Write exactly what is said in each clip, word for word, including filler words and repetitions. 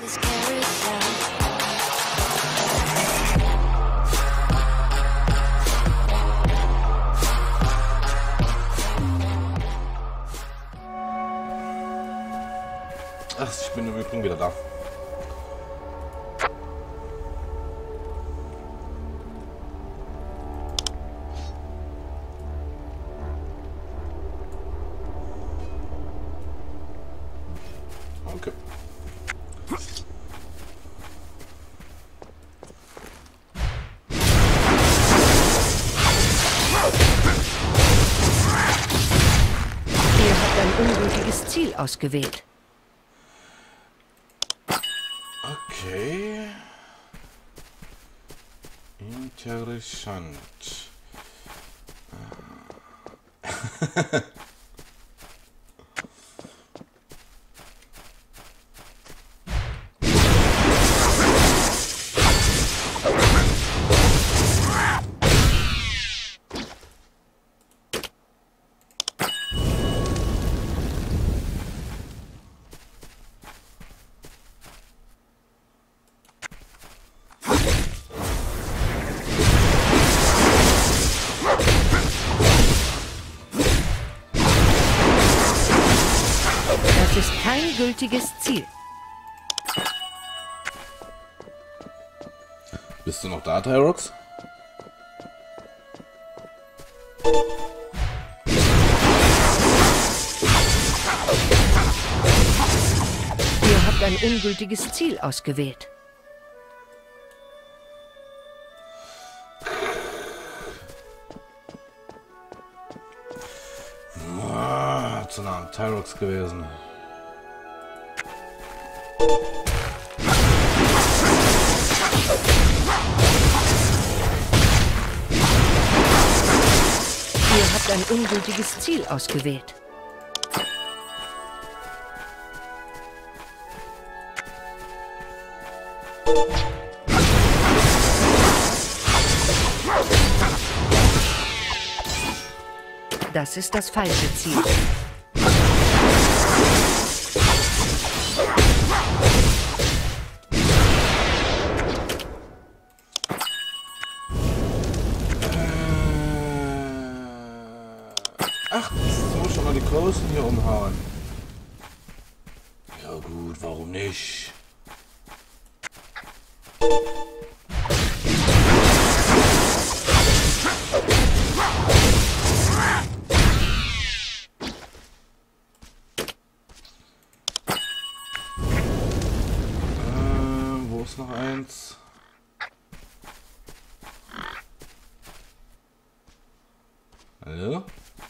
Ach, ich bin im Übrigen wieder da. Okay. Ihr habt ein ungültiges Ziel ausgewählt. Okay. Interessant. Das ist kein gültiges Ziel. Bist du noch da, Tyrox? Ihr habt ein ungültiges Ziel ausgewählt. Ah, zu nah am Tyrox gewesen. Ihr habt ein ungültiges Ziel ausgewählt. Das ist das falsche Ziel. Ach, jetzt muss schon mal die Großen hier umhauen. Ja gut, warum nicht? Äh, wo ist noch eins? Hallo?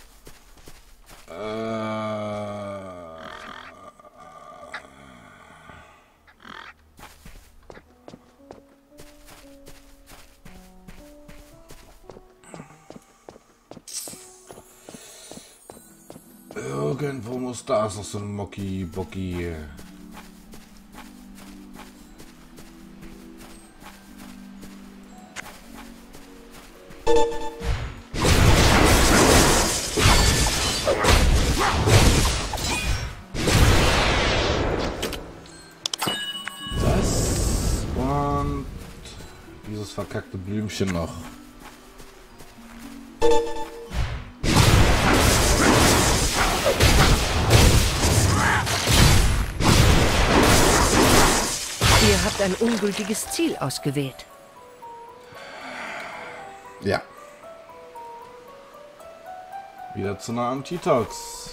Irgendwo muss da noch so ein Mocki-Bocki. Das und dieses verkackte Blümchen noch. Ihr habt ein ungültiges Ziel ausgewählt. Ja. Wieder zu nah am T-Tox.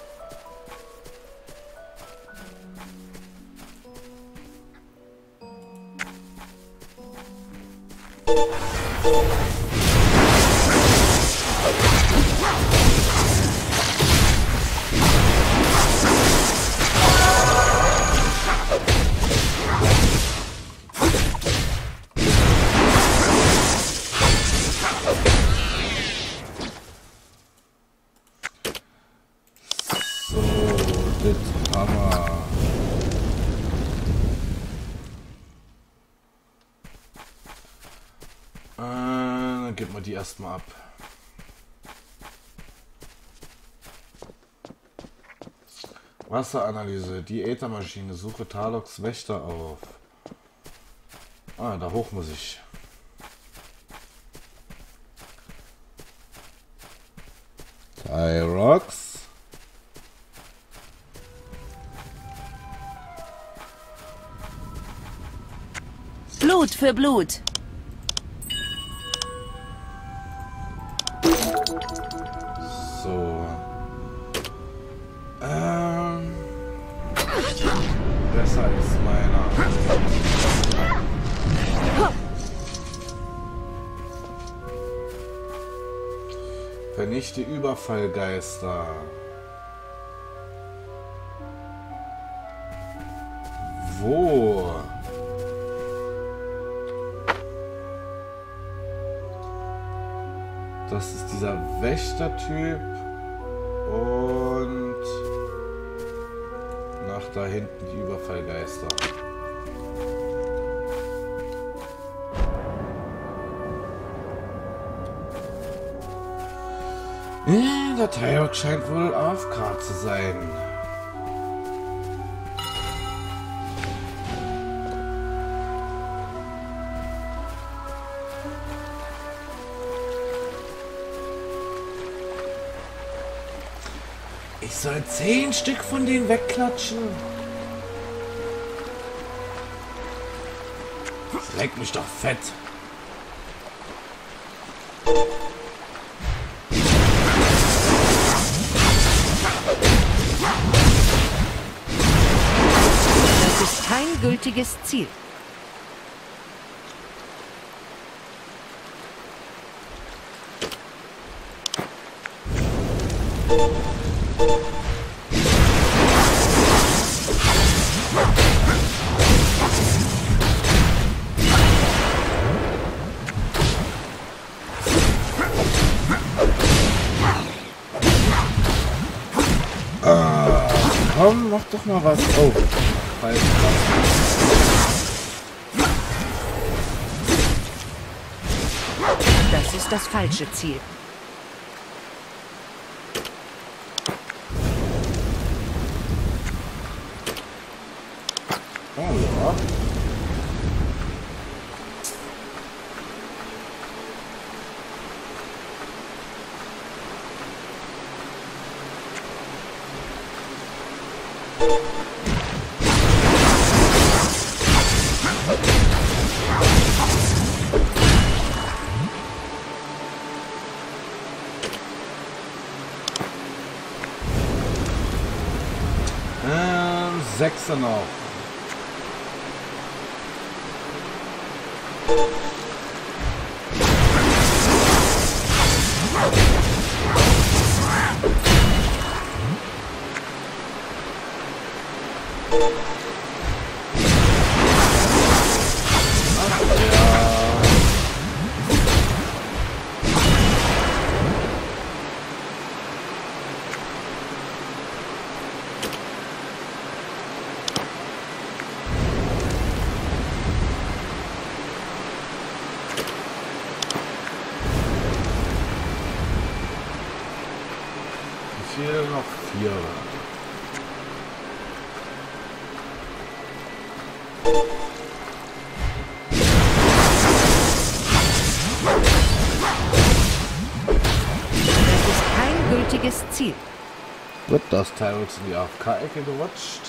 Hammer. Äh, dann geben wir die erstmal ab. Wasseranalyse. Die Äthermaschine. Suche Taloks Wächter auf. Ah, da hoch muss ich. Tyrox. Blut für Blut. So. Ähm. Besser ist meiner. Vernichte Überfallgeister. Wo? Das ist dieser Wächtertyp. Und nach da hinten die Überfallgeister. Ja, der Tyrox scheint wohl A F K zu sein. Ich soll zehn Stück von denen wegklatschen. Leck mich doch fett. Das ist kein gültiges Ziel. Komm, mach doch mal was. Oh, falsch. Das ist das falsche Ziel. Oh ja. Ähm, Sechser noch. Hier noch vier. Das ist kein gültiges Ziel. Wird das Tyrox in die A F K-Ecke gerutscht?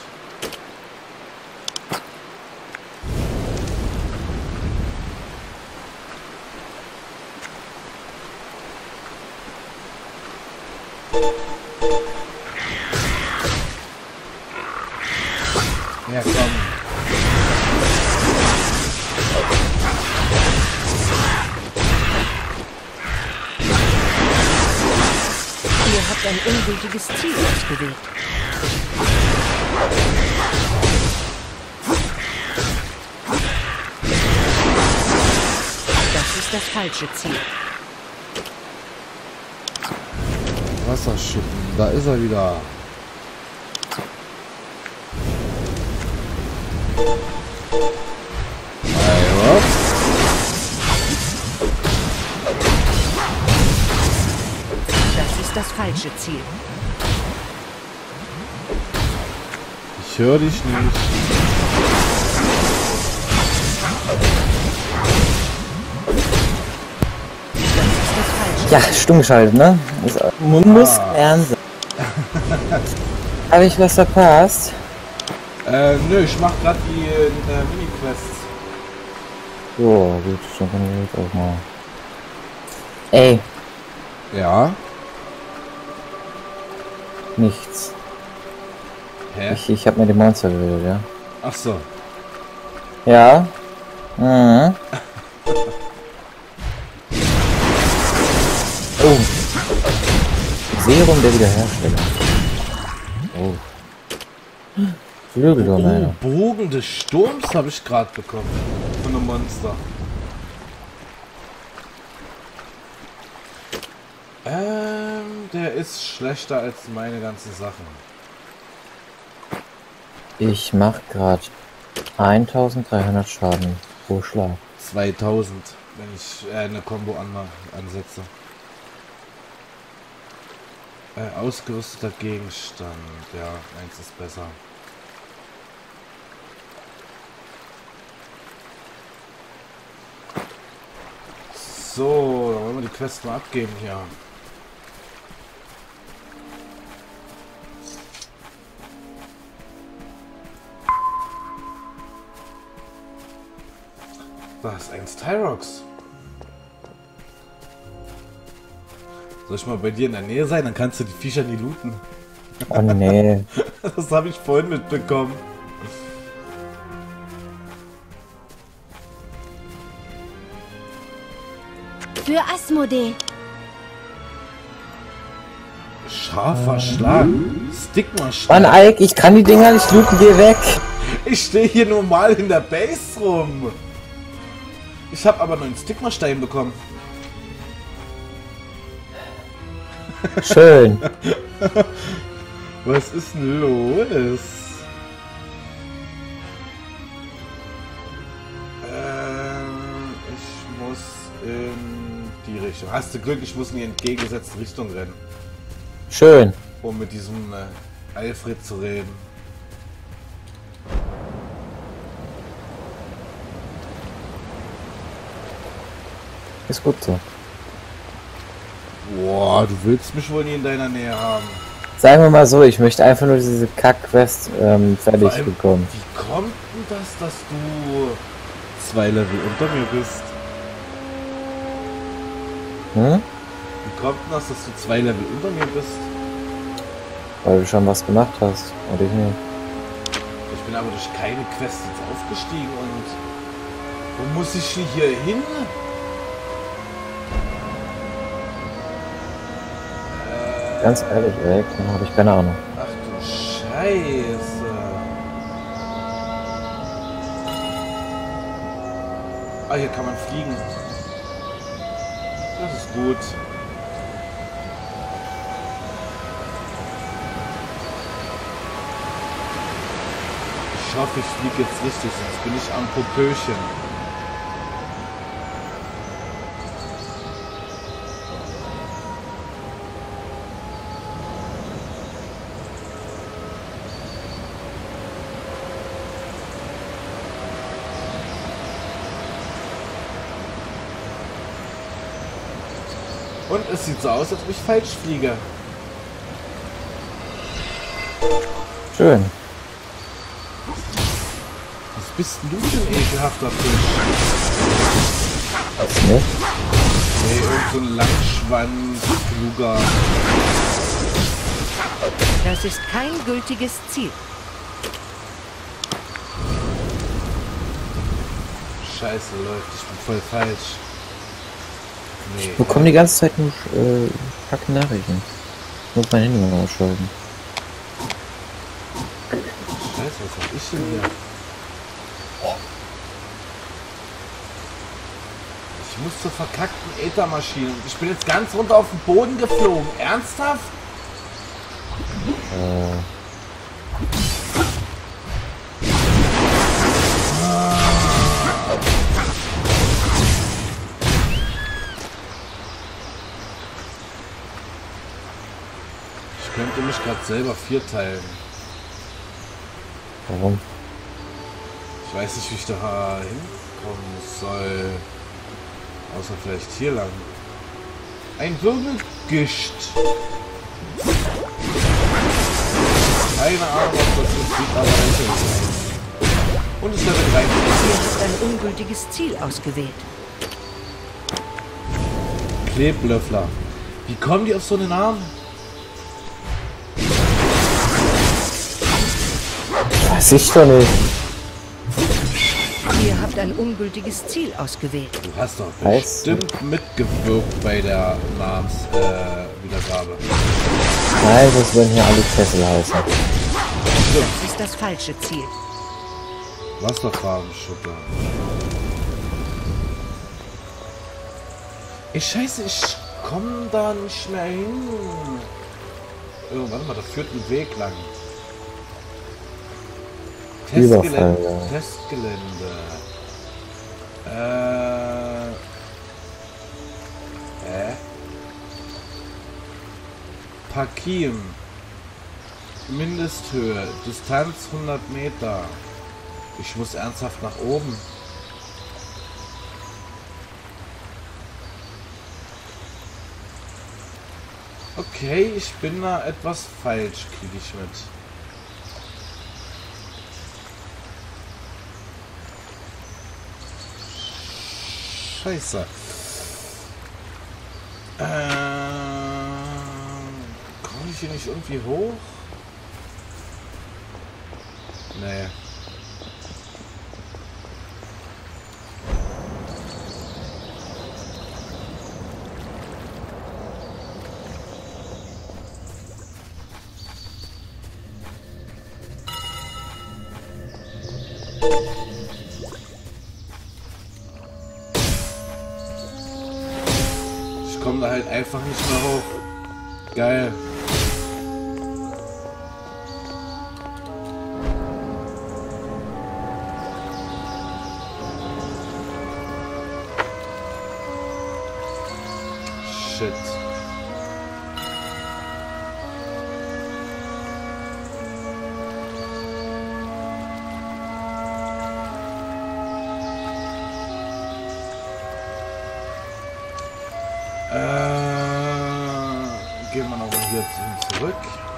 Ja, komm. Ihr habt ein ungültiges Ziel ausgewählt. Das ist das falsche Ziel. Wasserschuppen, da ist er wieder. Tyrox. Das ist das falsche Ziel. höre dich nicht. Ja, stumm geschaltet, ne? Das muss Ah. ernst. Habe ich was verpasst? Äh, nö, ich mach grad die äh, Mini-Quests. So, gut, dann kann ich jetzt auch mal. Ey, Ja? nichts. Hä? Ich, ich hab mir die Monster gewählt, ja. Ach so. Ja? Mhm. Oh. Serum der Wiederherstellung. Oh. Flügeldorneider. Oh, Bogen des Sturms habe ich gerade bekommen. Von einem Monster. Ähm, der ist schlechter als meine ganzen Sachen. Ich mach grad eintausenddreihundert Schaden pro Schlag. zweitausend, wenn ich äh, eine Combo an, ansetze. Äh, ausgerüsteter Gegenstand. Ja, eins ist besser. So, dann wollen wir die Quest mal abgeben hier. Das ist eins Tyrox. Soll ich mal bei dir in der Nähe sein? Dann kannst du die Viecher nie looten. Oh nee. Das habe ich vorhin mitbekommen. Für Asmodee. Scharfer Schlag. Stigma-Schlag. Mann, Ike, ich kann die Dinger nicht looten, geh weg. Ich stehe hier normal in der Base rum. Ich habe aber nur einen Stigma-Stein bekommen. Schön. Was ist denn los? Ähm, ich muss in die Richtung. Hast du Glück, ich muss in die entgegengesetzte Richtung rennen, Schön. um mit diesem äh, Alfred zu reden. Ist gut so. Boah, du willst mich wohl nie in deiner Nähe haben. Sagen wir mal so, ich möchte einfach nur diese Kack-Quest ähm, fertig Vor allem, bekommen. Wie kommt denn das, dass du zwei Level unter mir bist? Hm? Wie kommt denn das, dass du zwei Level unter mir bist? Weil du schon was gemacht hast. Und ich nicht. Ich bin aber durch keine Quest jetzt aufgestiegen und wo muss ich denn hier hin? Ganz ehrlich, ey, dann habe ich keine Ahnung. Ach du Scheiße. Ah, hier kann man fliegen. Das ist gut. Ich hoffe, ich fliege jetzt richtig, sonst bin ich am Popöchen. Und es sieht so aus, als ob ich falsch fliege. Schön. Was bist denn du für ein ekelhafter Fisch? Was nicht? Nee, irgend so ein Langschwanz, kluger. Das ist kein gültiges Ziel. Scheiße, läuft. Ich bin voll falsch. Nee. Ich bekomme die ganze Zeit nur äh, kacke Nachrichten. Ich muss mein Handy mal ausschalten. Scheiße, was hab ich denn hier? Ich muss zur verkackten Äthermaschine. Ich bin jetzt ganz runter auf den Boden geflogen. Ernsthaft? Äh, Ich könnte mich gerade selber vierteilen. Warum? Ich weiß nicht, wie ich da hinkommen soll. Außer vielleicht hier lang. Ein Wirbelgischt. Keine Ahnung, ob das so sieht, aber ich Und es Level drei. Ihr habt ein ungültiges Ziel ausgewählt. Kleblöffler. Wie kommen die auf so einen Namen? Weiß ich doch nicht. Ihr habt ein ungültiges Ziel ausgewählt. Du hast doch Weiß bestimmt mitgewirkt bei der Namenswiedergabe. Äh, Wiedergabe. Nein, das werden hier alle Kessel heißen. Das ist das falsche Ziel. Wasserfarbenschutter. Ey, scheiße, ich komm da nicht mehr hin. Oh, warte mal, da führt ein Weg lang. Überfall, Testgelände. ja. Testgelände. Äh. Hä? Parkim. Mindesthöhe. Distanz hundert Meter. Ich muss ernsthaft nach oben. Okay, ich bin da etwas falsch, kriege ich mit. Scheiße. Ähm, komme ich hier nicht irgendwie hoch? Nee. Ich komme da halt einfach nicht mehr hoch. Geil. Shit. Äh, gehen wir noch mal hier zurück.